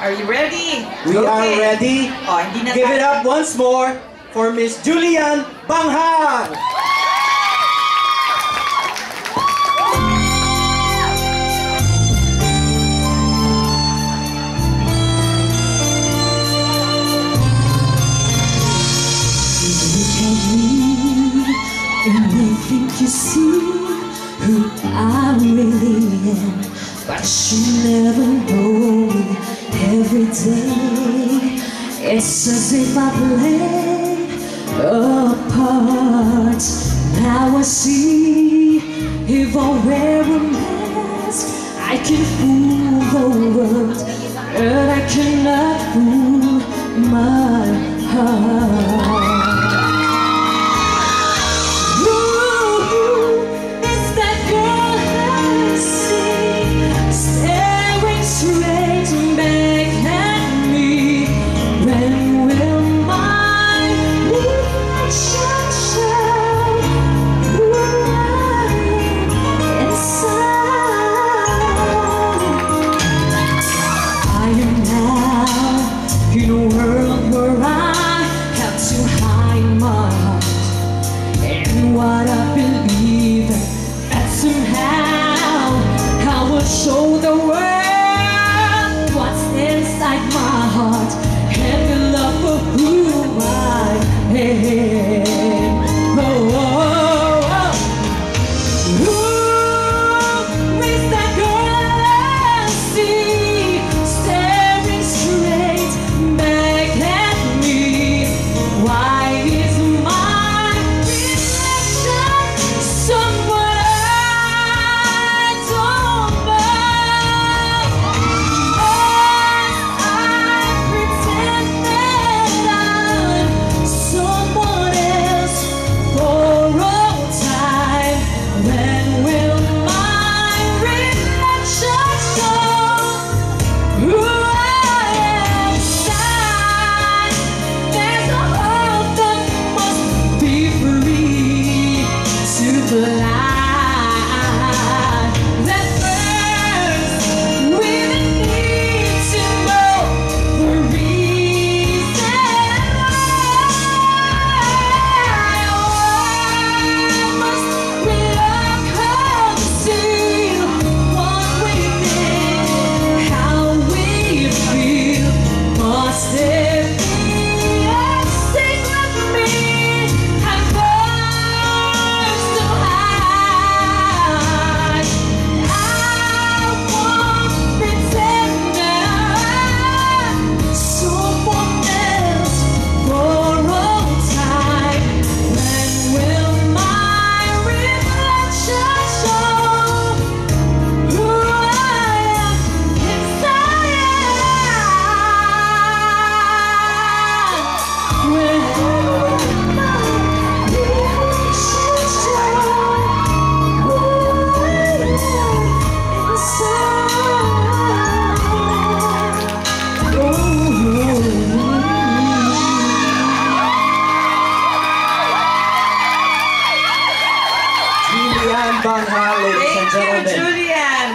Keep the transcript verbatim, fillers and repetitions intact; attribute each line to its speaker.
Speaker 1: Are you ready?
Speaker 2: We
Speaker 1: okay.
Speaker 2: are ready.
Speaker 1: Oh, hindi na
Speaker 2: Give
Speaker 1: tayo.
Speaker 2: it up once more for Miss Julian Banghang.
Speaker 3: And I think you see who I really am, but you never know me every day. It's as if I play a part. Now I see, if I wear a mask, I can fool the world, but I can't